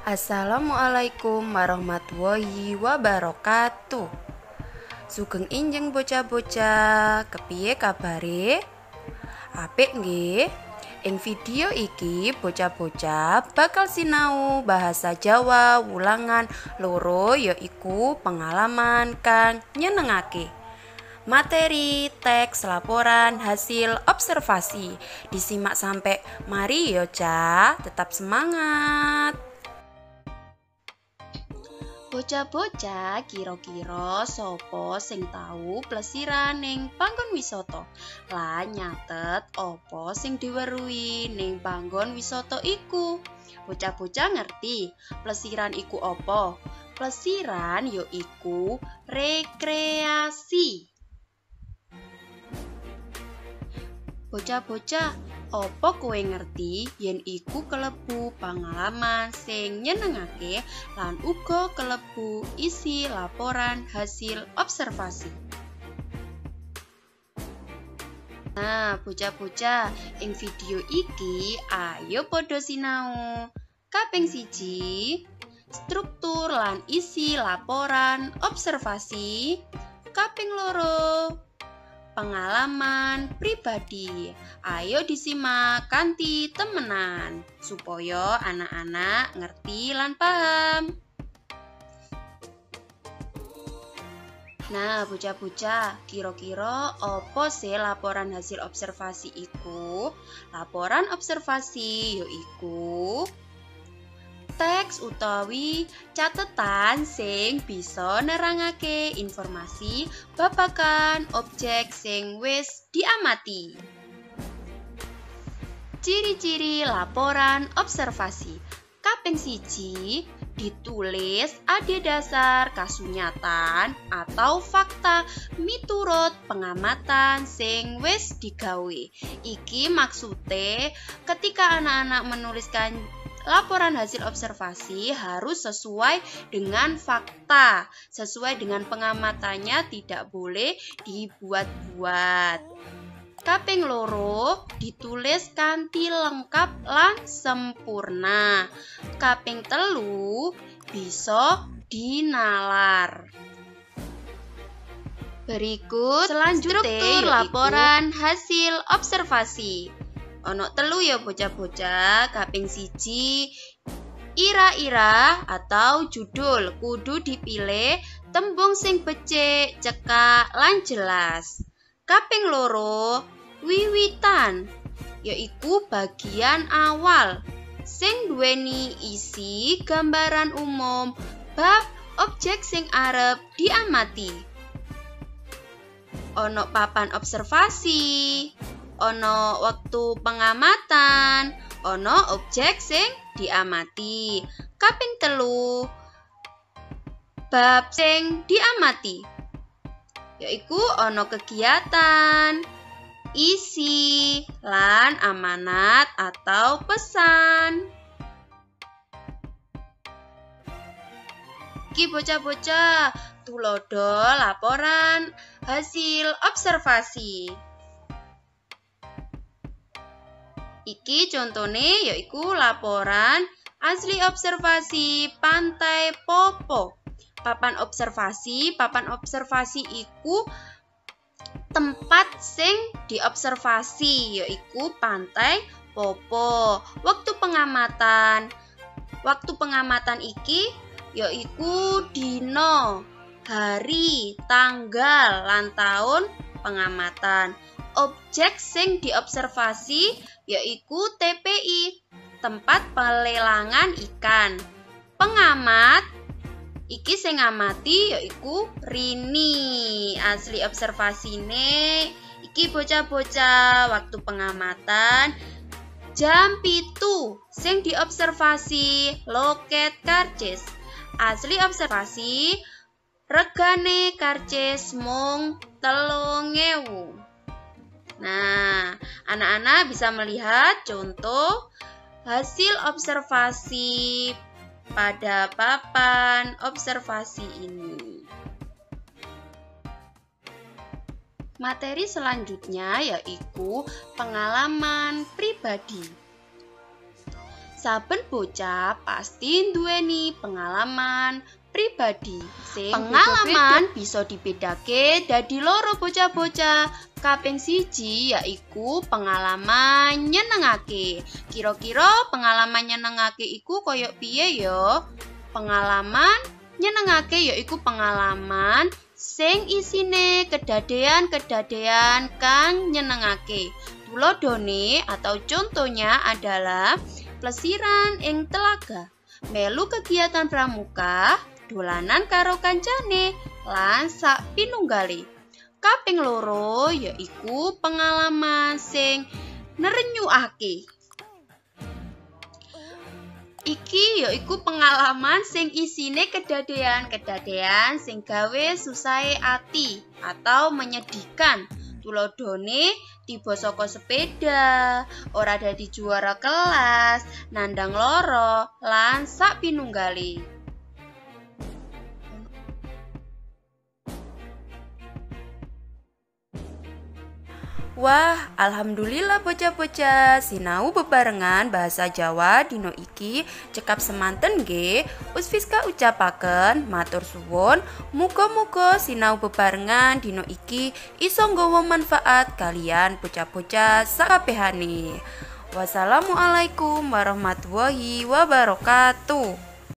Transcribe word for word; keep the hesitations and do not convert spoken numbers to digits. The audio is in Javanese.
Assalamualaikum warahmatullahi wabarakatuh. Sugeng injeng bocah-bocah, kepiye kabare? Apik nggih? Ing video iki bocah-bocah bakal sinau bahasa Jawa wulangan loro yaiku pengalaman kang nyenengake. Materi teks laporan hasil observasi. Disimak sampai mari yo Ca, tetap semangat. Bocah-bocah, kira-kira sapa sing tau plesiran ning panggon wisata? Lan nyatet apa sing diweruhi ning panggon wisata iku? Bocah-bocah ngerti plesiran iku apa? Plesiran ya iku rekreasi. Bocah-bocah, apa kowe ngerti yen iku kelebu pengalaman sing nyenengake lan uga kelebu isi laporan hasil observasi. Nah, bocah-bocah, ing video iki ayo padha sinau. Kaping siji, struktur lan isi laporan observasi. Kaping loro, pengalaman pribadi. Ayo disimak kanthi temenan supaya anak-anak ngerti lan paham. Nah, bocah-bocah, kira-kira apa sih laporan hasil observasi iku? Laporan observasi yaiku teks utawi catetan sing bisa nerangake informasi babagan objek sing wis diamati. Ciri-ciri laporan observasi. Kaping siji, ditulis adhedhasar kasunyatan atau fakta miturut pengamatan sing wis digawe. Iki maksude ketika anak-anak menuliskan laporan hasil observasi harus sesuai dengan fakta, sesuai dengan pengamatannya, tidak boleh dibuat-buat. Kaping loro, ditulis kanthi lengkap lan sempurna. Kaping telu, bisa dinalar. Berikut selanjutnya struktur laporan hasil observasi. Ono telu ya bocah-bocah. Kaping siji, ira-ira atau judul kudu dipilih tembung sing becik, cekak lan jelas. Kaping loro, wiwitan yaiku bagian awal sing duweni isi gambaran umum bab objek sing arep diamati. Ono papan observasi, ono waktu pengamatan, ono objek sing diamati. Kaping telu, bab sing diamati yaiku ono kegiatan, isi, lan amanat atau pesan. Iki bocah-bocah, tulodo laporan hasil observasi. Iki contone yaiku laporan asli observasi Pantai Popo. Papan observasi, papan observasi iku tempat sing diobservasi yaiku Pantai Popo. Waktu pengamatan, waktu pengamatan iki yaiku dino, hari, tanggal, lan tahun pengamatan. Objek sing diobservasi yaiku T P I, tempat pelelangan ikan. Pengamat iki sing ngamati yaiku Rini. Asli observasine iki bocah-bocah waktu pengamatan jam pitu sing diobservasi loket karcis. Asli observasi regane karcis mung telung ewu. Nah, anak-anak bisa melihat contoh hasil observasi pada papan observasi ini. Materi selanjutnya yaitu pengalaman pribadi. Saben bocah pasti duweni pengalaman pribadi. Sing pengalaman bisa dibedake dadi loro bocah-bocah. Kaping siji yaiku pengalaman nyenengake. Kira-kira pengalaman nyenengake iku koyo piye ya? Pengalaman nyenengake yaiku pengalaman sing isine kedadean-kedadean kang nyenengake. Tulodone atau contohnya adalah plesiran ing telaga, melu kegiatan pramuka, dolanan karo kancane, lan sak pinunggale. Kaping loro yaiku pengalaman sing nerenyuake. Iki yaiku pengalaman sing isine kedadean-kedadean sing gawe susahe ati atau menyedihkan. Tulodone tiba saka sepeda, ora dadi juara kelas, nandang loro, lan sak pinunggale. Wah, alhamdulillah bocah-bocah sinau bebarengan bahasa Jawa dino iki cekap semanten nggih. Usfiska ucapaken matur suwun, muga-muga sinau bebarengan dino iki iso nggawa manfaat kalian bocah-bocah sakabehane. Wassalamualaikum warahmatullahi wabarakatuh.